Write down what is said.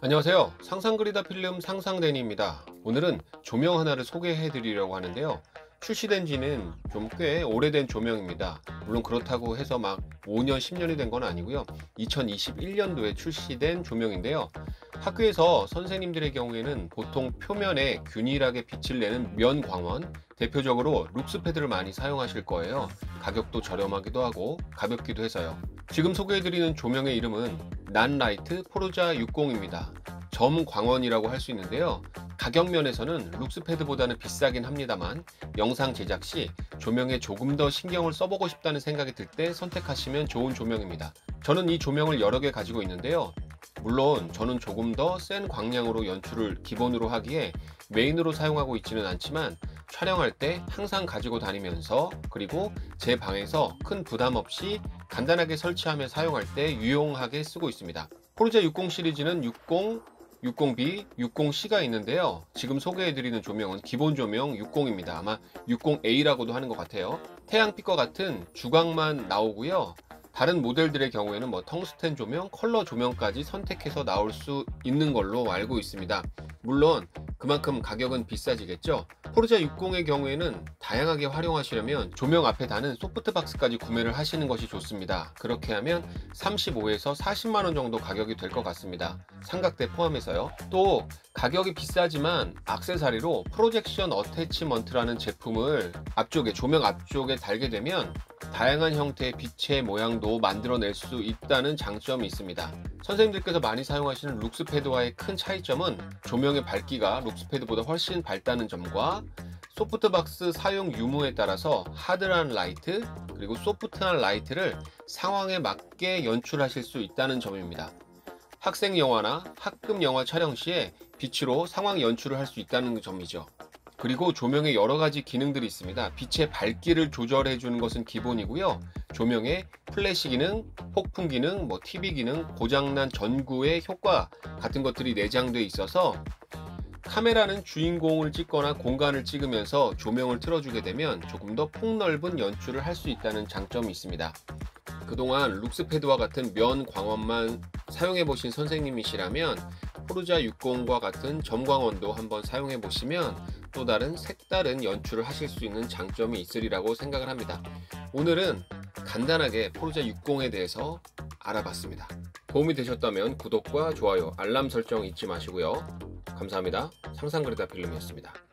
안녕하세요. 상상그리다 필름 상상데니입니다. 오늘은 조명 하나를 소개해 드리려고 하는데요. 출시된 지는 좀 꽤 오래된 조명입니다. 물론 그렇다고 해서 막 5년, 10년이 된 건 아니고요. 2021년도에 출시된 조명인데요. 학교에서 선생님들의 경우에는 보통 표면에 균일하게 빛을 내는 면 광원, 대표적으로 룩스패드를 많이 사용하실 거예요. 가격도 저렴하기도 하고 가볍기도 해서요. 지금 소개해드리는 조명의 이름은 난라이트 포르자 60입니다. 점 광원이라고 할 수 있는데요. 가격 면에서는 룩스패드보다는 비싸긴 합니다만 영상 제작 시 조명에 조금 더 신경을 써보고 싶다는 생각이 들 때 선택하시면 좋은 조명입니다. 저는 이 조명을 여러 개 가지고 있는데요. 물론 저는 조금 더 센 광량으로 연출을 기본으로 하기에 메인으로 사용하고 있지는 않지만 촬영할 때 항상 가지고 다니면서, 그리고 제 방에서 큰 부담 없이 간단하게 설치하며 사용할 때 유용하게 쓰고 있습니다. 포르자 60 시리즈는 60, 60B, 60C가 있는데요. 지금 소개해드리는 조명은 기본 조명 60입니다. 아마 60A라고도 하는 것 같아요. 태양빛과 같은 주광만 나오고요. 다른 모델들의 경우에는 텅스텐 조명, 컬러 조명까지 선택해서 나올 수 있는 걸로 알고 있습니다. 물론 그만큼 가격은 비싸지겠죠. 포르자 60의 경우에는 다양하게 활용하시려면 조명 앞에 다는 소프트박스까지 구매를 하시는 것이 좋습니다. 그렇게 하면 35에서 40만원 정도 가격이 될 것 같습니다. 삼각대 포함해서요. 또 가격이 비싸지만 액세서리로 프로젝션 어태치먼트라는 제품을 앞쪽에, 조명 앞쪽에 달게 되면 다양한 형태의 빛의 모양도 만들어낼 수 있다는 장점이 있습니다. 선생님들께서 많이 사용하시는 룩스패드와의 큰 차이점은 조명의 밝기가 룩스패드보다 훨씬 밝다는 점과 소프트박스 사용 유무에 따라서 하드한 라이트 그리고 소프트한 라이트를 상황에 맞게 연출하실 수 있다는 점입니다. 학생 영화나 학급 영화 촬영 시에 빛으로 상황 연출을 할 수 있다는 점이죠. 그리고 조명에 여러 가지 기능들이 있습니다. 빛의 밝기를 조절해 주는 것은 기본이고요. 조명에 플래시 기능, 폭풍 기능, TV 기능, 고장난 전구의 효과 같은 것들이 내장되어 있어서 카메라는 주인공을 찍거나 공간을 찍으면서 조명을 틀어주게 되면 조금 더 폭넓은 연출을 할 수 있다는 장점이 있습니다. 그동안 룩스패드와 같은 면 광원만 사용해 보신 선생님이시라면 포르자 60과 같은 점광원도 한번 사용해 보시면 또 다른 색다른 연출을 하실 수 있는 장점이 있으리라고 생각을 합니다. 오늘은 간단하게 포르자 60에 대해서 알아봤습니다. 도움이 되셨다면 구독과 좋아요, 알람 설정 잊지 마시고요. 감사합니다. 상상그리다 필름이었습니다.